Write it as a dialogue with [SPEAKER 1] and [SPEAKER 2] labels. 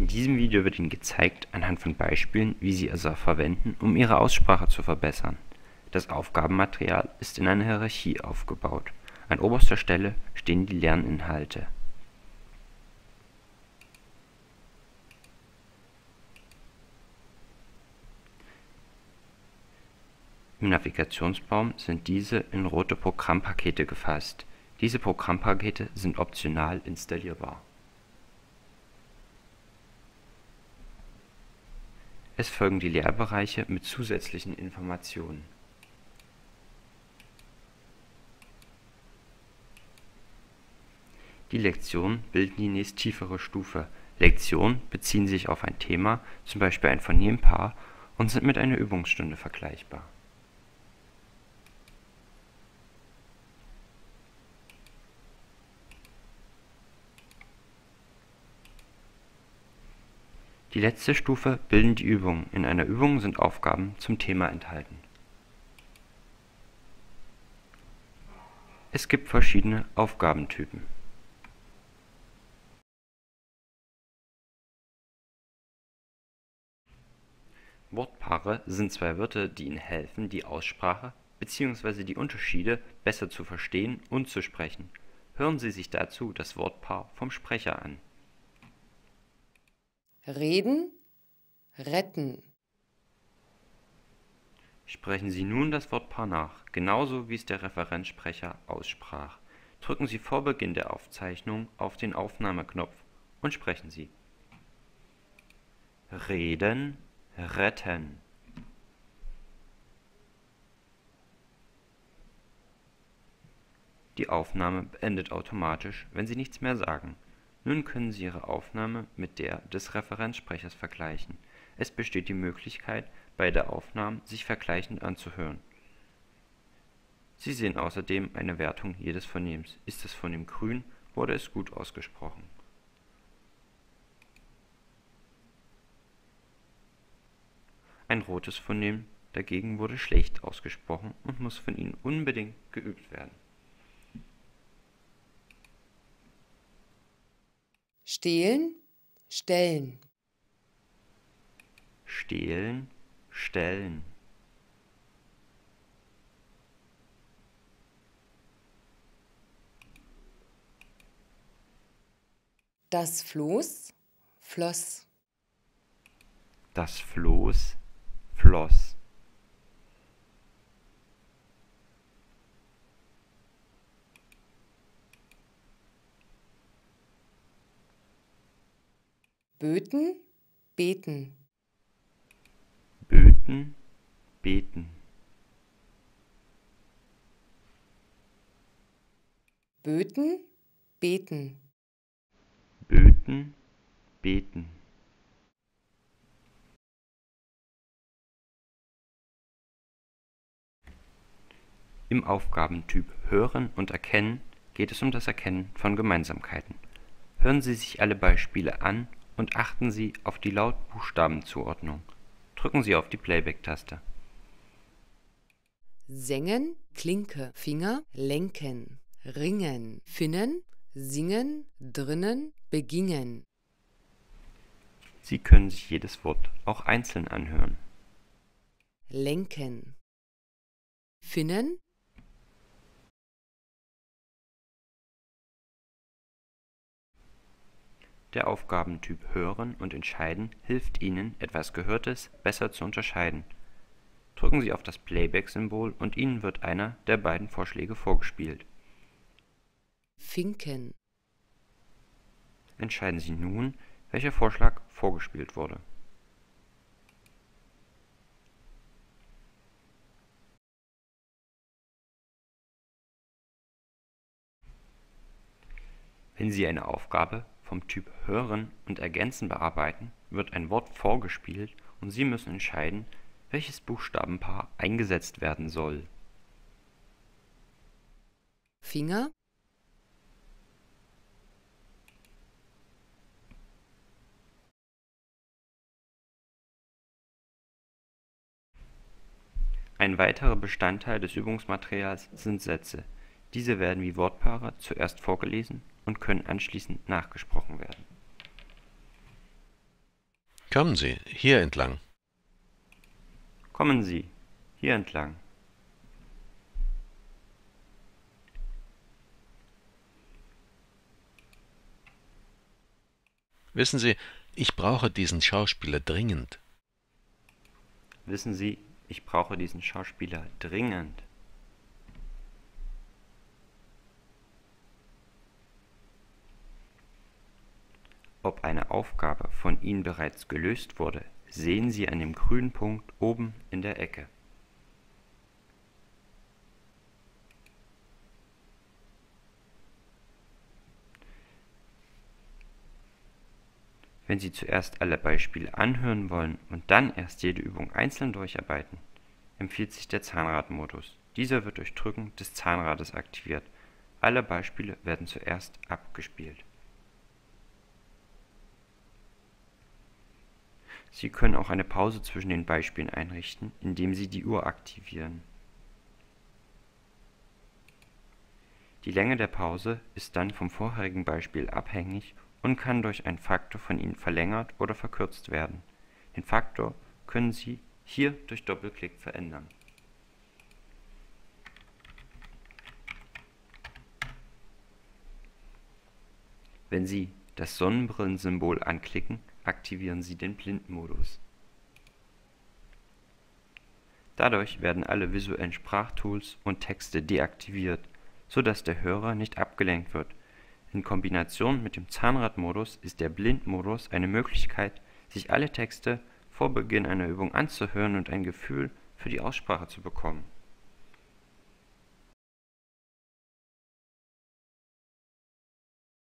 [SPEAKER 1] diesem Video wird Ihnen gezeigt, anhand von Beispielen, wie Sie es auch verwenden, um Ihre Aussprache zu verbessern. Das Aufgabenmaterial ist in einer Hierarchie aufgebaut. An oberster Stelle stehen die Lerninhalte. Im Navigationsbaum sind diese in rote Programmpakete gefasst. Diese Programmpakete sind optional installierbar. Es folgen die Lehrbereiche mit zusätzlichen Informationen. Die Lektionen bilden die nächsttiefere Stufe. Lektionen beziehen sich auf ein Thema, zum Beispiel ein Phonempar, und sind mit einer Übungsstunde vergleichbar. Die letzte Stufe bilden die Übungen. In einer Übung sind Aufgaben zum Thema enthalten. Es gibt verschiedene Aufgabentypen. Wortpaare sind zwei Wörter, die Ihnen helfen, die Aussprache bzw. die Unterschiede besser zu verstehen und zu sprechen. Hören Sie sich dazu das Wortpaar vom Sprecher an.
[SPEAKER 2] Reden, retten.
[SPEAKER 1] Sprechen Sie nun das Wortpaar nach, genauso wie es der Referenzsprecher aussprach. Drücken Sie vor Beginn der Aufzeichnung auf den Aufnahmeknopf und sprechen Sie. Reden, retten. Die Aufnahme beendet automatisch, wenn Sie nichts mehr sagen. Nun können Sie Ihre Aufnahme mit der des Referenzsprechers vergleichen. Es besteht die Möglichkeit, beide Aufnahmen sich vergleichend anzuhören. Sie sehen außerdem eine Wertung jedes Phonems. Ist das Phonem grün, wurde es gut ausgesprochen. Ein rotes Phonem dagegen wurde schlecht ausgesprochen und muss von Ihnen unbedingt geübt werden.
[SPEAKER 2] Stehlen, stellen.
[SPEAKER 1] Stehlen, stellen.
[SPEAKER 2] Das Floß, floss.
[SPEAKER 1] Das Floß, floss.
[SPEAKER 2] Böten, beten.
[SPEAKER 1] Böten, beten.
[SPEAKER 2] Böten, beten.
[SPEAKER 1] Böten, beten. Im Aufgabentyp Hören und Erkennen geht es um das Erkennen von Gemeinsamkeiten. Hören Sie sich alle Beispiele an und achten Sie auf die Lautbuchstabenzuordnung. Drücken Sie auf die Playback-Taste.
[SPEAKER 2] Sengen, Klinke, Finger, lenken, ringen, finnen, singen, drinnen, begingen.
[SPEAKER 1] Sie können sich jedes Wort auch einzeln anhören.
[SPEAKER 2] Lenken, finnen,
[SPEAKER 1] Der Aufgabentyp Hören und Entscheiden hilft Ihnen, etwas Gehörtes besser zu unterscheiden. Drücken Sie auf das Playback-Symbol und Ihnen wird einer der beiden Vorschläge vorgespielt.
[SPEAKER 2] finken.
[SPEAKER 1] Entscheiden Sie nun, welcher Vorschlag vorgespielt wurde. Wenn Sie eine Aufgabe vom Typ Hören und Ergänzen bearbeiten, wird ein Wort vorgespielt und Sie müssen entscheiden, welches Buchstabenpaar eingesetzt werden soll.
[SPEAKER 2] Finger,
[SPEAKER 1] Ein weiterer Bestandteil des Übungsmaterials sind Sätze. Diese werden wie Wortpaare zuerst vorgelesen und können anschließend nachgesprochen werden.
[SPEAKER 3] Kommen Sie, hier entlang.
[SPEAKER 1] Kommen Sie, hier entlang.
[SPEAKER 3] Wissen Sie, ich brauche diesen Schauspieler dringend.
[SPEAKER 1] Wissen Sie, ich brauche diesen Schauspieler dringend. Ob eine Aufgabe von Ihnen bereits gelöst wurde, sehen Sie an dem grünen Punkt oben in der Ecke. Wenn Sie zuerst alle Beispiele anhören wollen und dann erst jede Übung einzeln durcharbeiten, empfiehlt sich der Zahnradmodus. Dieser wird durch Drücken des Zahnrades aktiviert. Alle Beispiele werden zuerst abgespielt. Sie können auch eine Pause zwischen den Beispielen einrichten, indem Sie die Uhr aktivieren. Die Länge der Pause ist dann vom vorherigen Beispiel abhängig und kann durch einen Faktor von Ihnen verlängert oder verkürzt werden. Den Faktor können Sie hier durch Doppelklick verändern. Wenn Sie das Sonnenbrillensymbol anklicken, aktivieren Sie den Blindmodus. Dadurch werden alle visuellen Sprachtools und Texte deaktiviert, sodass der Hörer nicht abgelenkt wird. In Kombination mit dem Zahnradmodus ist der Blindmodus eine Möglichkeit, sich alle Texte vor Beginn einer Übung anzuhören und ein Gefühl für die Aussprache zu bekommen.